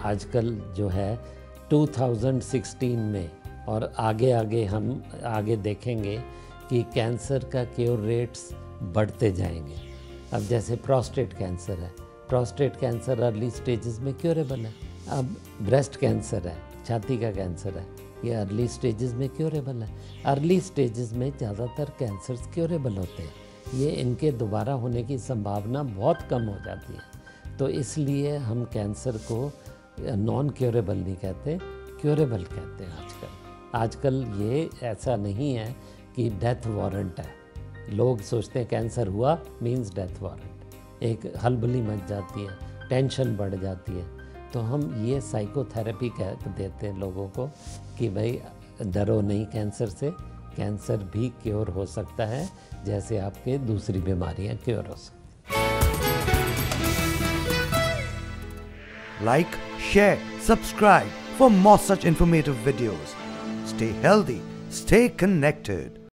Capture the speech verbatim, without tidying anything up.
आजकल जो है दो हज़ार सोलह में और आगे आगे हम आगे देखेंगे कि कैंसर का क्योर रेट्स बढ़ते जाएंगे। अब जैसे प्रोस्टेट कैंसर है, प्रोस्टेट कैंसर अर्ली स्टेजेस में क्योरेबल है। अब ब्रेस्ट कैंसर है, छाती का कैंसर है, ये अर्ली स्टेजेस में क्योरेबल है। अर्ली स्टेजेस में ज़्यादातर कैंसर्स क्योरेबल होते हैं, ये इनके दोबारा होने की संभावना बहुत कम हो जाती है। तो इसलिए हम कैंसर को नॉन क्योरेबल नहीं कहते, क्योरेबल कहते हैं आजकल। आजकल ये ऐसा नहीं है कि डेथ वारंट है। लोग सोचते हैं कैंसर हुआ मींस डेथ वारंट, एक हलबली मच जाती है, टेंशन बढ़ जाती है। तो हम ये साइकोथेरेपी कह देते हैं लोगों को कि भाई डरो नहीं कैंसर से, कैंसर भी क्योर हो सकता है जैसे आपके दूसरी बीमारियां क्योर हो सकती हैं। Like, share, subscribe for more such informative videos. Stay healthy, stay connected.